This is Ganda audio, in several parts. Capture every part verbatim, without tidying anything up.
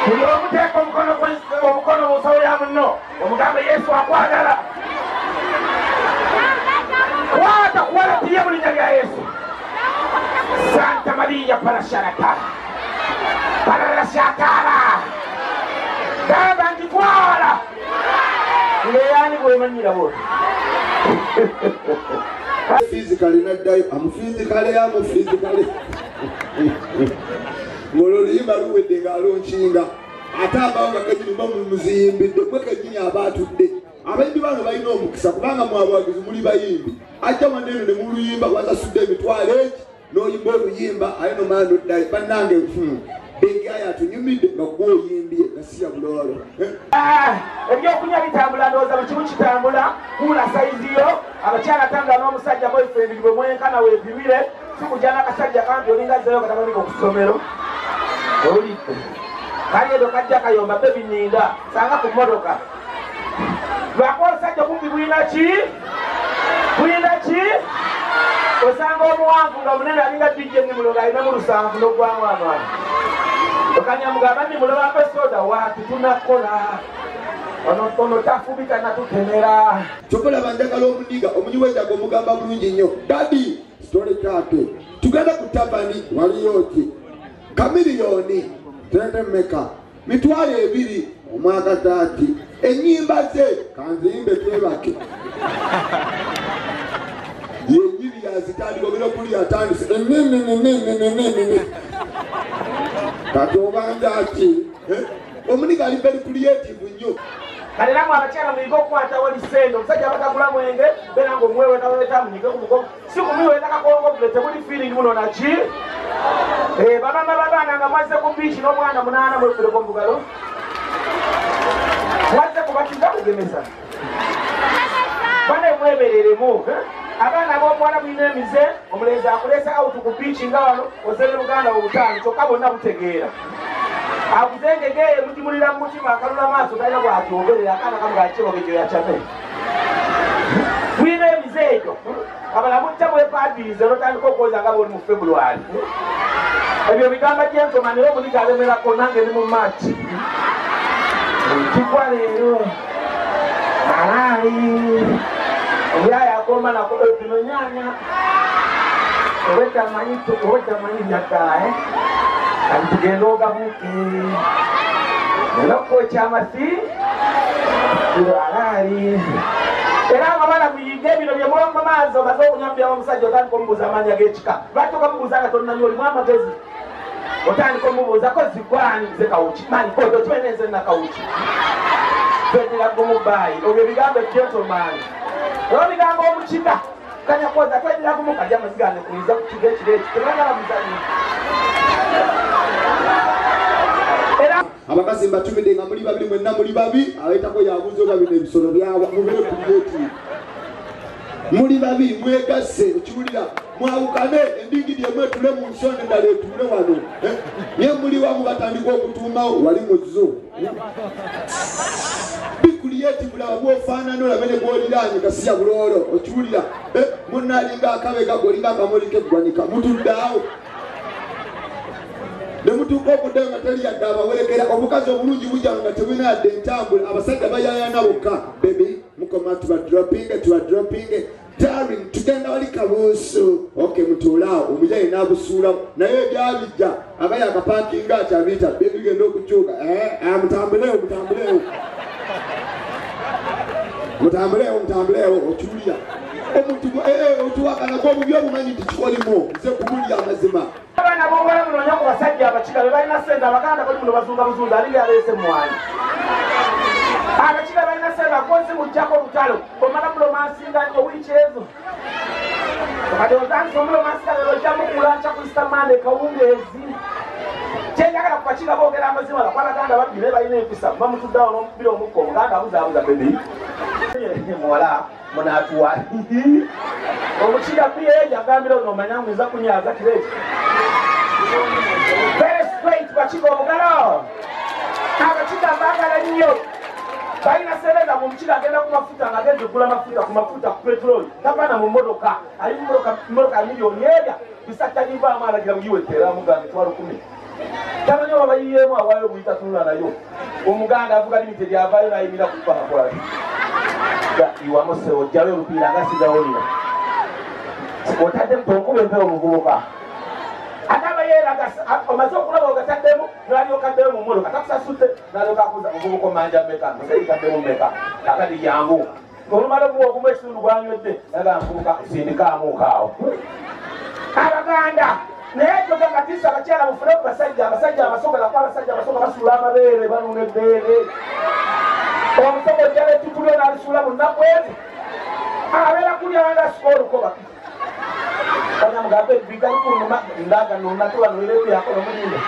Kuyo muteko mkono kwa mkono musawo ya mno. Omugambe Yesu akwagala. Kwata kuwala pia mu linnya lya Yesu. Santa Maria Parasharata. Parashatara. Daba nditwala. Ngeyani bwemanyira wote. Physically not die. I'm physically, I'm physically. Ngololiba luwedde ng'alonchinga ate abanga kanyini bamuziyimbidde mwe kanyini abaatudde abayimbi bano balina omukisa kubanga mwabawagizi muli bayimbi ajja waneno ne muluyimba wasasudde emitwalo eki n'oyimba oluyimba aye nomaana noddayo bannange bengi ayo atunyumidde nga gwoyimbye gasiya buloolo ebyokunywa bitambula ndowooza bwe kimu kitambula kuula sayiziyo abakyala tanga n'omusajja boyfriend bwe mwenkana weebibire sikujana akasajja kampi olinga zeyo kataboneka ku ssomero olidde kali edo kajja kayomba bebi nninda sanga ku mmotoka lwakuba olusajja kumpi bulina ki bulina ki osanga omuwanvu nga munene alinga dijje nnimuloga alina mu lusanvu n'ogwamu amaani okanyamugamba nnimulobako esoda waati tunakola ono tafubika natutemera kyokolaba njagala omuniga omunyiwejaga omugamba bulungi nnyo dadi sitole kyake tugenda ku tabani waliyo ki kamiliyoni tetemeka mitwalo ebiri omwaka taati ennyimba ze kanziyimbe twebake yenyiri yazitandika obera okuli yatandise enenenenenenenene kati obanga ki omuniga ali very creative nnyo kale namwe abakyala muyiga okukwatawo lisende omusajja abatagula mwenge beera ngaomuwewe naweta munyige ku mugongo si kumiweta kakongo bule tebuli feeling muno naki bamama babaana nga mwazze ku biiki n'omwana munaana mwefuleko mubugalo mwazze kubatiza kugemesa bane mwebereremu abaana b'omuwala bulina emize omulenzi akulesa awutu ku biiki nga wano ozere Buganda obutaano kyokka bonna butegeera akuzengegeye mujimulira mu mutima akalula maaso talina bw'atyogerera akaana kamu gakirogejo yakyame bulina emize egyo abala mujja bwepaadirize notandika okwoza nga boli mu February ebyo bigamba gyensoma naye omuniga alemerako nange ni mu March kigwa leero malaali omuyaya akoma nako ebino nyanya owetamanyi byaddala kati tugenda ogabuke nenokwokya-masi alaali era nga bana muyige ebino bye mulongo maazi omaze okunyambyawo omusajja otandika omubuuza amaanyi ag'ekika lwaki okamubuuza nga tolinayo olimu amagezi otandika omubuuza ko zigwani ze kawuki manyi kodo kimeneze nakawuki twetera gomubaayi obyo ebigambo egentleman era bigambo omukika kanya kwoza twetera gumu kajja amazigane kuyiza ku kigo ekireki tebagala muzanyi abakazi mbatumidde nga muli babiri mwenna muli babi abayitako yabuuza oba bino ebisolo byawa mubere kubyeti muli babi mwegasse ekiwulira mwawukane endingidi emu etule mu nsonga endala etuule wano ye muli wamu batandika okutuumawo wali muzo bikuliyeti bulaba bwofaanana olabe ne bwoliraanye kasiya buloolo okiwulira munaalinga akabega golinga akamoli keggwanika mutuddaawo nemutuuka okudda nga teri yadde abawerekera obukazi obulungi bujja nga tebulina yadde entambula abasajja bayayana bokka bebi mukoma tubadropinge tubadropinge daring tugenda wali kabuusu oke mutuulaawo omujayi n'abusuulamu naye ebyabijja abayi akapankinga akyabiyita bebigenda okukyuka mutambuleewo mutambuleewo mutambuleewo mutambuleewo okiwulira omuntu otuwakana gw'obubi obumanyi nti kikolimu nze kumulya amazima abaana b'obuwala munoonya ku basajja abakiga be balina sente abaganda bali muno bazunga buzunza alinga yaleese mwanyi abakiga balina sente akozi mujjako olutalo omala mulomansinga nnyo wiiki ezo kati otandika omulomansinga lero ojjamu kulanca ku istamande kawungeezi kyenjagala ku bakiga boogera amazima lako abaganda babbi naye balina empisa bamutuddawo n'omukubira omukka omuganda abuzaabuza bebi muwala munatuwa omukiga piyeja agambira ono omanya mwiza kunyaza kireki very straight bakiga omugalo abakiga mbagala nnyo balina sereza mu mukiga agenda ku mafuta nga agenda okugula mafuta ku mafuta ku petroli tapaana mu mmotoka ali mu mmotoka miliyoni erya bisajja nivaamu alagira muyiwetera mugambe twala kumi tamanyi wabayiyemu awayo buyita tunula nayo omuganda avuga limited yavayo nayimira kupaakwati iwamose ojjayo olupiira nga sigawolira otadde tonkuba empewo omuvubuka ate abayeeraga omaze okulaba ogataddemu nalyokaddeo mu mmotoka takusasudde nalyokakuza omuvubuka omanja mmeka museyitaddemu mmeka akati jangu olumala obuwa ogumu ekitundu gwanywedde naga nvubuka sindikaamuukaawo abaganda naye toga katisa abakyala mufune ku basajja abasajja abasogerako abasajja abasoga basuula amabeere banuna ebbeere omusoga ojjala etutulyo nalisuula mu nnaku ezi abeera kulya andasika olukoba kanyamugambe ebiga lukunuma ndaga nonatola noerebyakolo mulindo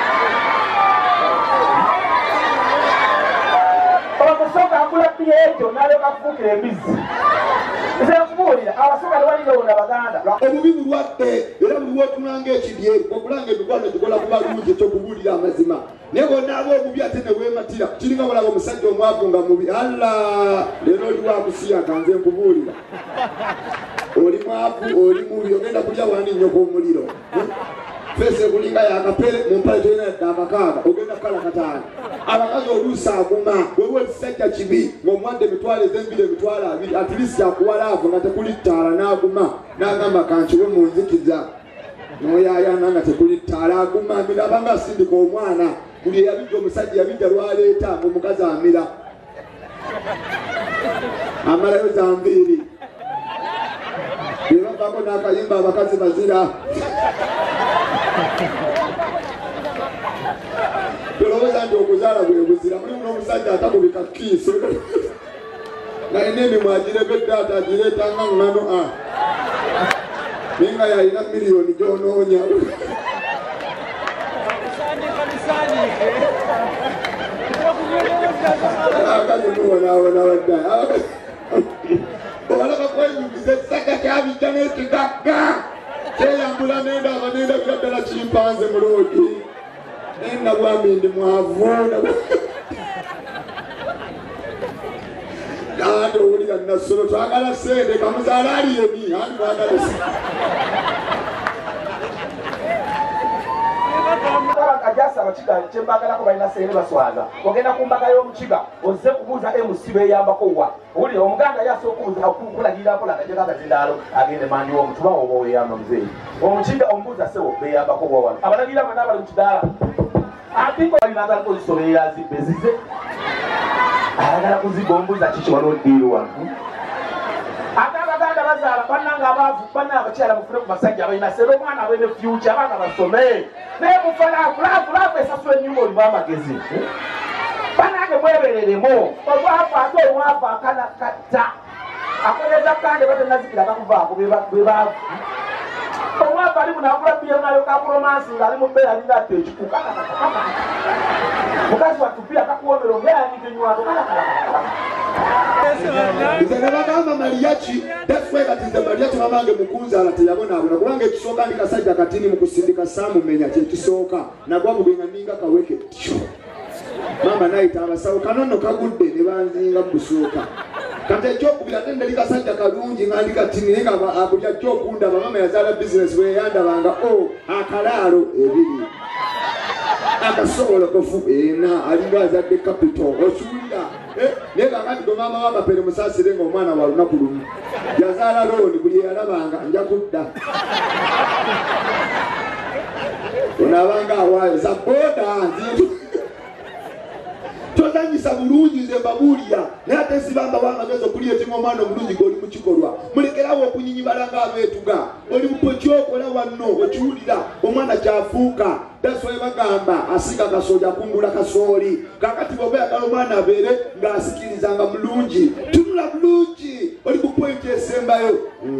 omusoga agula bbiya ekyo nalyoka kufuukira embizi nze nkubuulira abasoga tewalingewona baganda obubi bulwadde era buli wotunanga ekidye okulanga emikwano gikola kuba lungi ekyokubuulira amazima naye bonna aba obubi ate ne weematira kiringa bulaba omusajja omwavu nga mubi alla leero oli wakusiyaka nze nkubuulira oli mwavu oli mubi ogenda kulya wani nnyo kw'omuliro fese kulinga yakapere mumpale toyina yadde amakaaga ogenda kukala kataano abakazi oluusi aguma wewe ekisajja kibi ng'omwadde emitwalo ez'embiri emitwalo abiri atilisi akuwalaavu nga tekuli ttaala n'aguma n'agamba kankiwe mu nzikiza n'oyaayana nga tekuli ttaala aguma amira abanga asindika omwana buli eyabijja omusajja yabijja lwaleeta ng'omukazi amira amalayo zanviiri bebavaako n'akayimba abakazi bazira tolowooza nti okuzaala bwe buzira mulimu n'omusajja atakubika kiiso nalina emimwe agirebedde ate agireetanga ŋŋano a naye nga yalina miliyoni gy'onoonya abakazi mubonaabona baddayi obalaba kwenyumiza ekisaka kyabijja n'ekigagga kyeyambula nendaba nendabira ddala kimpanze muloodi nenda bwami ndi mwavu ate owulira nasolo twagala sente kamuzaala aliyeni andi mwagala ajasa abakiga kyembagalako balina sente baswaza ogenda ku mbaga y'omukiga ozze kubuuza emusi beyambako wa owulira omuganda yasa okubuuza kulagirako lagajekagazindaalo agende mandi womutuba oba weyamba muzeeyi omukiga omubuuza sewo beyambako wa wano abalagira bana bali mu kidaala atinko balinaagala kuzisoberera zibbe zize ayagala kuzibba ombuuza kiki waliwo ddiiru wano ate abaganda bazaala bannanga abaavu banna abakyala mufune ku basajja balina sera omwana abeene fyuca abaana basome naye mufalaafulaafu esasula ennyumba olimu amagezi banange mwebereremu omwavu ate omwavu akanakatta akoleza kande batenazikira kakuvaako bwe baavu omwavu ali munagula bbiya nayo kakuromansi ng'ali mu bbeera alinga atta ekikuka mukazi watupira kakuwomera ogeyanikenywato nze ne bagamba maliyaki defwe kati nze maliyaki mamange mukunzaala teyabonaabona kubanga ekisooka ndi kasajja katini mu kusindika saamumenya kyekisooka nagwa mugwenga ninga kaweke mama nayita abasawo kanono kagudde ne banzinga mu busooka kati ekyokubiri ate ndali kasajja kalungi nga ndi katini naye nga buli ajja okundaba mama yazaala bizinesi bweyandabanga o akalaalo ebiri akasobolokofu ena alinga azadde kapito okiwulira naye kakati go maama wamapere musaasire nga omwana wa lunaku lumu yazaala looni buli eyalabanga nja kudda onaabanga awaayo za booda nzi tozanyisa bulungi nze mbabuulira naye ate sibamba wamagezi okulya ekimu omwana omulungi g'oli mu kikolwa mulekerawo okunyinyibala ng'abeetuga oli mupo kyokola wanno okiwulira omwana kyafuuka daswaye bagamba asiga kasooli akungula kasooli kakati bw'oba yagala omwana abeere ng'asikirizanga mulungi tunula bulungi oli ku pointi esembayo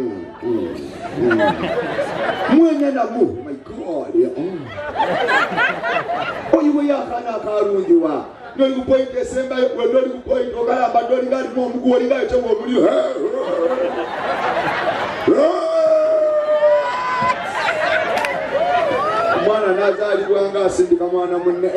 mwene namu my god oyiwe yakaana akalungiwa noli ku pointi esembayo wenda oli ku pointi ogalamba nti olinga alimu omuguwa olinga ekyewa omuliro omwana nazaalibwa nga asindika mwana munne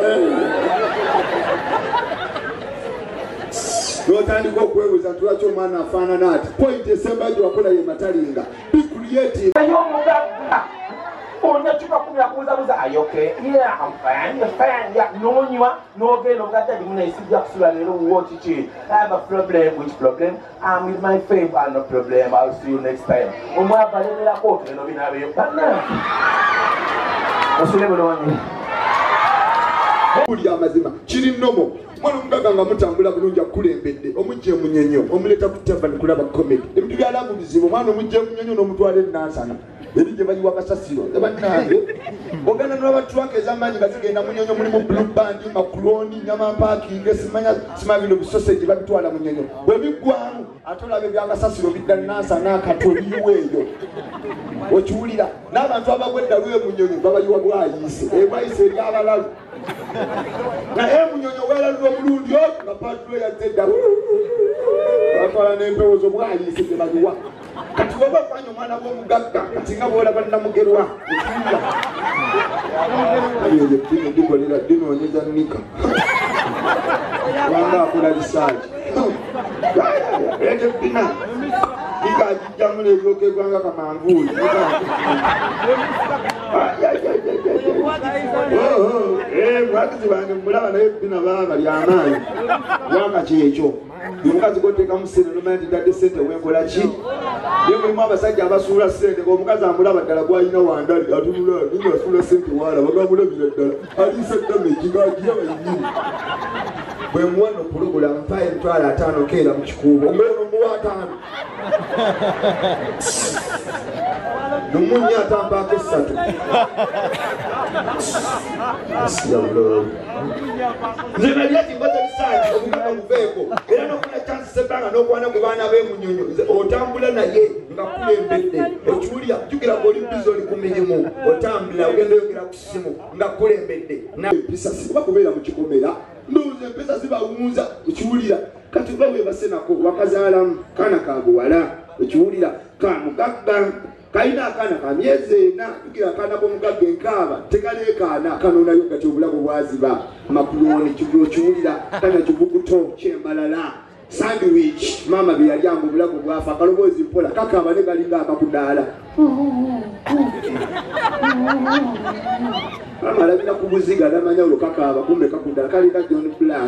n'otandika okwebuuza nti lwaki omwana afaanana ati pointi esembayo gye wakola ye matalinga bicreative ey'omugagga onya chupa kumi akubuza buza are you okay? Yeah, I'm fine. You're fine. Yeah, nonywa nogenda obugata ndi munaisijja kusula leero wuwo kiki. I have a problem. Which problem? I'm with my fame. Ah, no problem. I'll see you next time. Omwabalererako otuleno binaabeyo banna. Osule bulungi. Kuli amazima kiri nnomo mwana omugaga nga mutambula bulungi akulembedde omujje emunyonyo omuleta ku tavani kulaba comedy ebintu byalamu bizibu omwana omujje emunyonyo n'omutwala ennansana eri gye bayiwa kasasiro ebannange ogenda n'abatwaka ez'amaanyi nga zigenda munyonyo mulimu blue band makuloni nyama mpaakinge simanya sima bino bisoseji babitwala munyonyo bwe biggwamu ate olaba ebyakasasiro bidda nansana akato biyiwa eyo okiwulira n'abantu abagwedda lwe munyonyo babayiwa bwayise ebwayise eri abalalu naye munyonyo weelalula omulundi nga patule yazedda batwala n'empewo zo bwayise gye bayiwa kati bwoba okwanya omwana bw'omugagga kati nga bwolaba namugerwa ekiwulira dino dikolera dinoonyeza nika wanga akola lisaaki ete bina ika ajijjamula ebyokebwanga kamanvuuli mwakizi bange mulaba naye bina baba bali amaanyi wanga kyekyo omukazi goteekamu sente nomanya nti ddadde sente wenkola ki ye mulimu abasajja abasuula sente ngaomukazi amulaba ddala gwalina wandali atunula niga asuula sente waalaba gamulabira ddala aliisa ddama ekigagiraba yinyini bwe muwano okulugula mpayo emitwalo ataano keera mu kikuubo ngono muwa ataano numunya atampaako essatu nze nali ati mbaza bisaaki omugaga muveeko era n'okuna chansi sebbanga n'okwana ku baana b'emunyonyo otambula naye nga kulembedde okiwulira jjukira ng'oli bizi oli ku mirimu otambula ogenda oyogera ku ssimu nga kulembedde empisa sikuba kubeera mu kikomera ndowooza empisa zibawunza okiwulira kati oba weebasenako wakazaalamu kaana ka buwala okiwulira ka mugagga kalina akaana ka myezi ena jjukira akaana k'omugagga enkaaba tekaleekaana kanoonayo kati obulago bwaziba makuloni kigulu kiwulira kana kibuguto kyembalala sandwich mama bye yalyanga obulago bwafa akaloboozi mpola kakaaba ne kalinga akakudaala mama alabira ku buziga namanya olwo kakaaba kumbe kakudaala kalinga John Black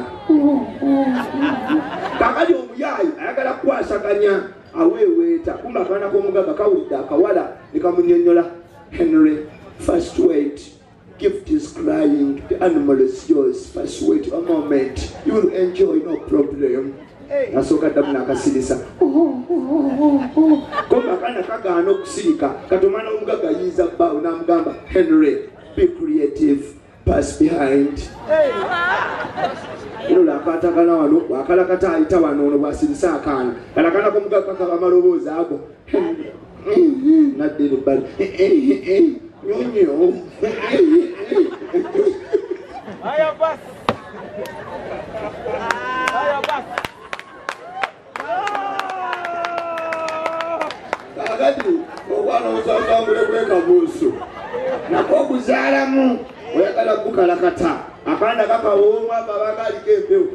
kakali omuyaayi ayagala kukwasaganya aweeweeta kumbe akaana k'omugagga kawulidde akawala ne kamunyonnyola Henry first wait gift is crying the animal is yours first wait a moment you will enjoy no problem nasooka ddamu n'akasirisa kumbe akaana kagaana okusirika kati omwana w'omugagga yiiza bbaawo n'amugamba Henry be creative pass behind ero akatakana wano wakalakata ayita wano ono bwasirisa akaana kalakana k'omugagga kaba amaloboozi ago nadde nebbali nyonyo kakati okwana osasambule kwekabuusu nako okuzaalamu oyagala kukalakata akaana kakawoma babagaliko empewo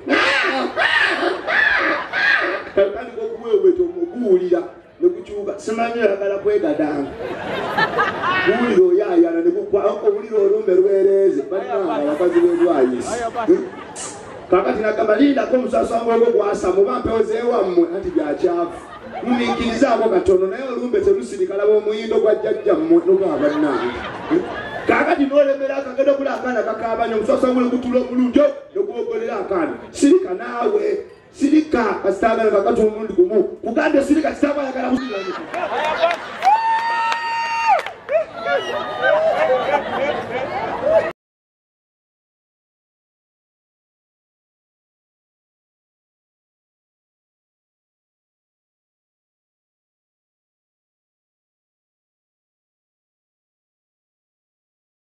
kandi kokuweeweta omuguwulira nekukyuka simanyi oyagala kwegadanga guwulira oyaayana nekubulira olumbe lwereeze balinanga abakazi b'endwayisi kakati nagamba lindako omusasangwego gwasa muba mpewo zeewammwe anti byakyafu mumiikirizaako katono naye olumbe telusirikalaba omuyindo gwa jjajjammwe nogabannange kakati n'olemera akagenda okula akaana kakaabanya omusasangule gutula omulungi nogwogolera akaana sirika naawe sirika kasitaagala kakati omulundi gumu kugande sirika kitaaba ayagala